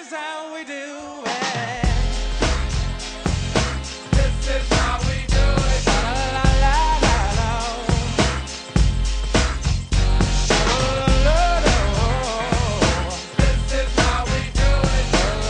is how we do it. This is how we do it. Sha-la-la-la-la-la. Sha-la-la-la-la. This is how we do it.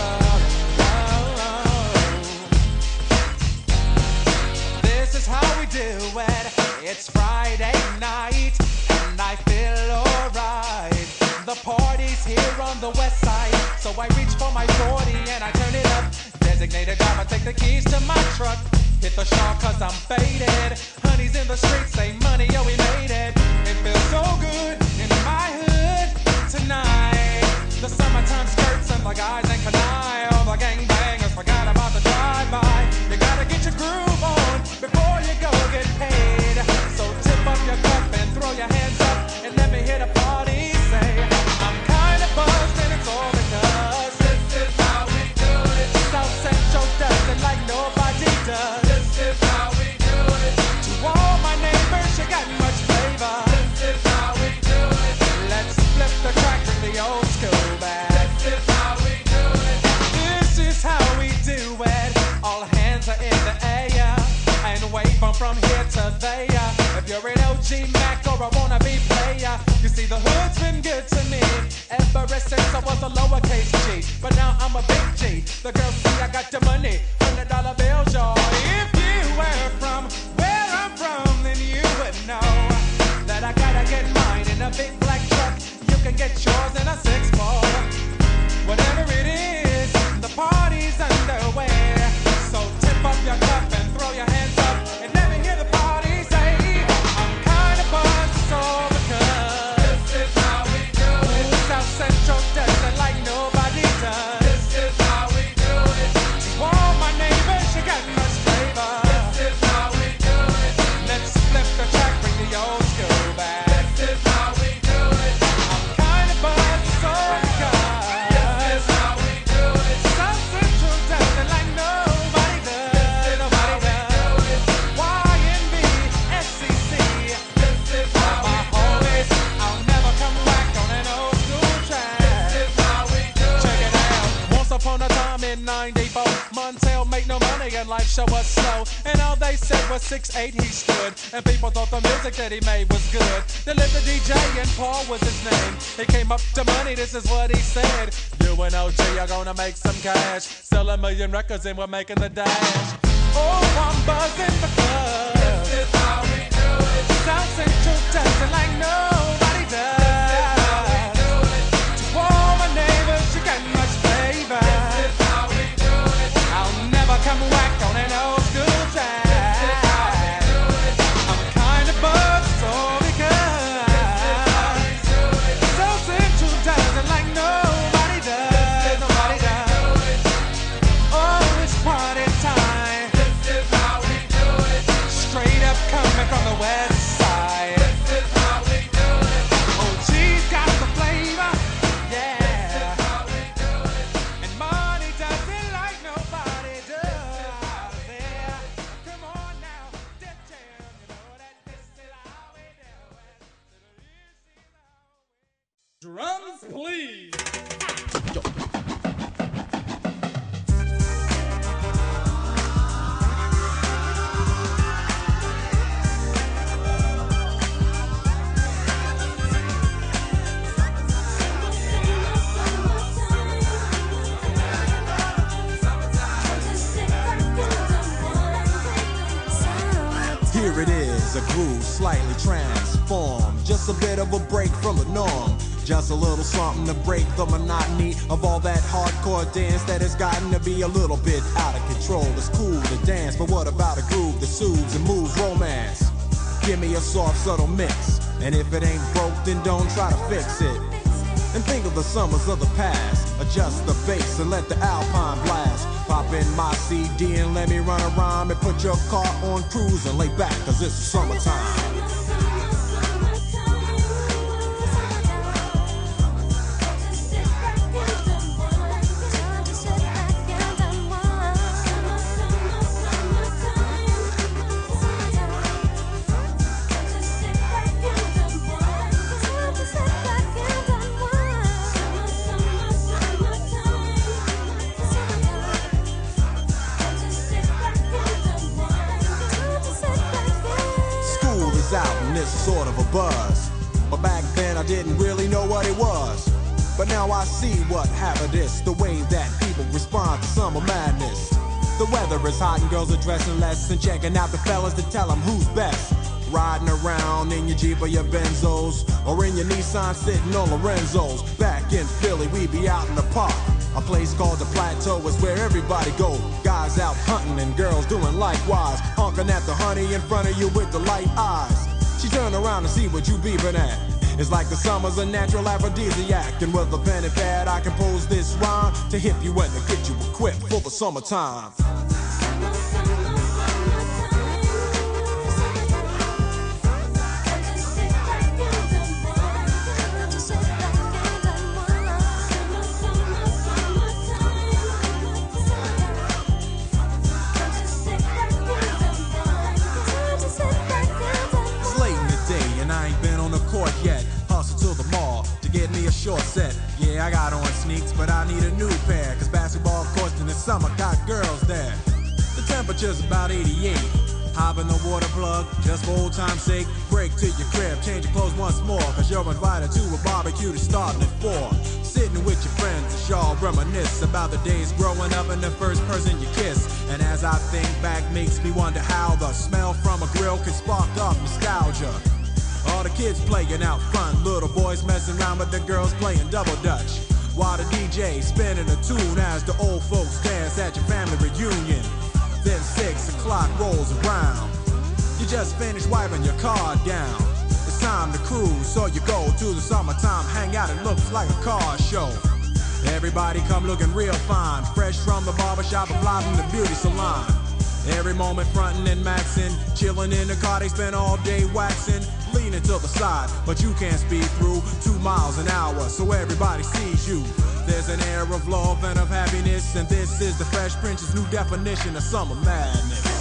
This is how we do it. It's Friday night and I feel alright. The party's here on the west side, so I reach for my 40 and I turn it up. Designated driver, take the keys to my truck. Hit the shop cause I'm faded. Honey's in the streets, say money, yo, we made it. It feels so good in my hood tonight. The summertime skirts and the guys ain't canine. All the gangbangers forgot about the drive-by. You gotta get your groove on before you go get paid. So tip up your cup and throw your hands up and let me hear the party say, I'm kinda buzzed and it's all because This is how we do it. South Central does it like nobody does. This is how we do it. To all my neighbors, you got much flavor. This is how we do it. Let's flip the track from the old school back. This is how we do it. This is how we do it. All hands are in the air and wave from here to there. If you're an OG Mac or a wannabe player, you see the hood's been good to me ever since I was a lowercase G. But now I'm a big G. The girls see I got the money, $100 bills, y'all. If you were from where I'm from, then you would know that I gotta get mine in a big black truck. You can get yours in a 6-4. Whatever it is, the party's underway. So tip up your cup and throw your hands up and let me hear the party say, I'm kinda buzzed, it's all because This is how we do it. South Central does it like nobody does. This is how we do it. To all my neighbors, you got much flavor. This is how we do it. Let's flip the track, bring the old school back. This is how we do it. I'm kinda buzzed, it's all because This is how we do it. South Central does it like nobody does. Nobody does. YNB, SCC. This is how My we do it. homies, I'll never come back on an old school track. This is how we do Check it. it out. Once upon a time in '94, Montel made no money and life show was slow. And all they said was 6'8" he stood. And people thought the music that he made was good. They lived the DJ and Paul was his name. He came up to money, this is what he said. You and OG are gonna make some cash. Sell 1,000,000 records and we're making the dash. Oh, I'm buzzing because This is how we do it. South Central does it like nobody does. Do it. To all my neighbors, you got much flavor. This is how we do it. I'll never come back on an old school track. I'm kinda buzzed, so because South Central does it like nobody does. Nobody does. Oh, it's party time. This is how we do it. Straight up coming from the west side. This is how we do it. Oh, she's got the flavor, yeah. How we do it. And money does it like nobody does. Yeah. Come on now, Def Jam, you know that this is how we do it. Drums, please. Here it is, a groove slightly transformed. Just a bit of a break from the norm. Just a little something to break the monotony of all that hardcore dance that has gotten to be a little bit out of control. It's cool to dance, but what about a groove that soothes and moves romance? Give me a soft, subtle mix. And if it ain't broke, then don't try to fix it. And think of the summers of the past. Adjust the bass and let the alpine blast. Pop in my CD and let me run a rhyme and put your car on cruise and lay back, cause it's summertime. getting this sort of a buzz. But back then I didn't really know what it was. But now I see what happened is the way that people respond to summer madness. The weather is hot and girls are dressing less and checking out the fellas to tell them who's best. Riding around in your Jeep or your Benzos, or in your Nissan sitting on Lorenzo's. Back in Philly, we be out in the park. A place called the Plateau is where everybody go. Guys out hunting and girls doing likewise. Honking at the honey in front of you with the light eyes. She turn around and see what you beeping at. It's like the summer's a natural aphrodisiac. And with a pen and pad I compose this rhyme to hip you and to get you equipped for the summertime. Yet, hustle to the mall to get me a short set. Yeah, I got on sneaks, but I need a new pair. Cause basketball, of course, in the summer got girls there. The temperature's about 88. Hop in the water plug, just for old time's sake. Break to your crib, change your clothes once more. Cause you're invited to a barbecue that's starting at 4. Sitting with your friends as y'all reminisce about the days growing up and the first person you kiss. And as I think back, makes me wonder how the smell from a grill can spark up nostalgia. All the kids playing out front, little boys messing around with the girls playing double dutch. While the DJ spinning a tune as the old folks dance at your family reunion. Then 6 o'clock rolls around. You just finished wiping your car down. It's time to cruise, so you go to the summertime hangout. It looks like a car show. Everybody come looking real fine, fresh from the barbershop or fly from the beauty salon. Every moment frontin' and maxin', chillin' in the car, they spend all day waxin', leaning to the side, but you can't speed through 2 miles an hour, so everybody sees you. There's an air of love and of happiness, and this is the Fresh Prince's new definition of summer madness.